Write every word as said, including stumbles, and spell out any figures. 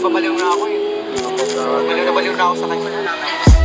babaliw na ako eh. Baliw na baliw na ako sa kanya.